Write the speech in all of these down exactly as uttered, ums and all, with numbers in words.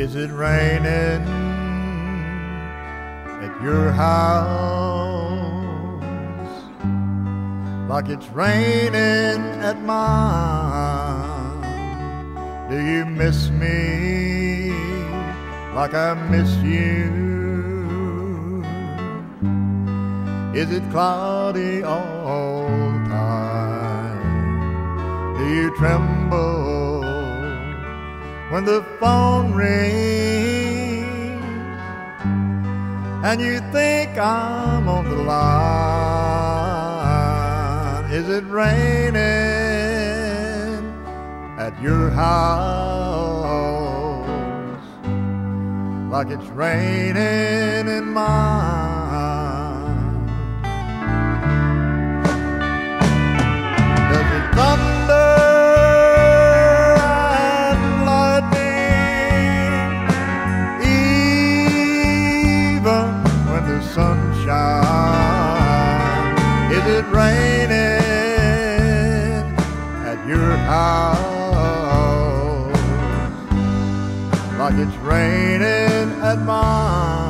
Is it raining at your house like it's raining at mine? Do you miss me like I miss you? Is it cloudy all the time? Do you tremble when the phone rings and you think I'm on the line? Is it raining at your house like it's raining in mine? Does it thunder and lightning even when the sun shines? Is it raining at your house like it's raining at mine?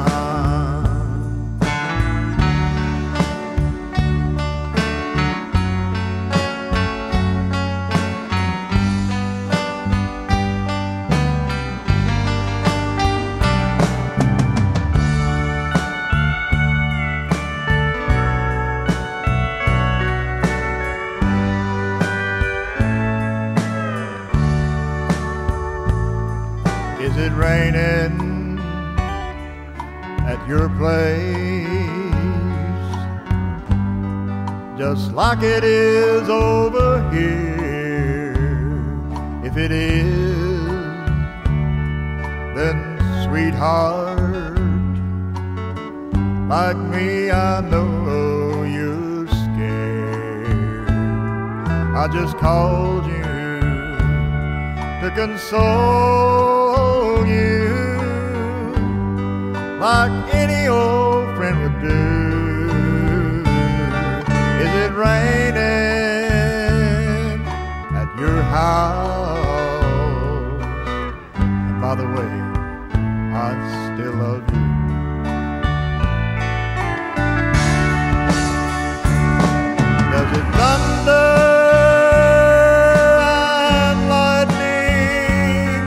Is it raining at your place just like it is over here? If it is, then sweetheart, like me, I know you're scared. I just called you to console you like any old friend would do. Is it raining at your house? And by the way, I still love you. Does it thunder and lightning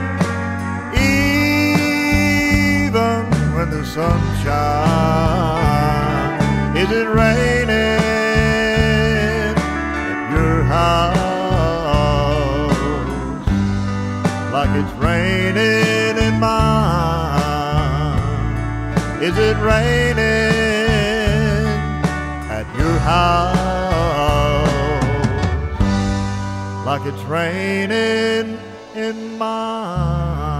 even when the sun shines? Is it raining at your house like it's raining in mine? Is it raining at your house like it's raining in mine?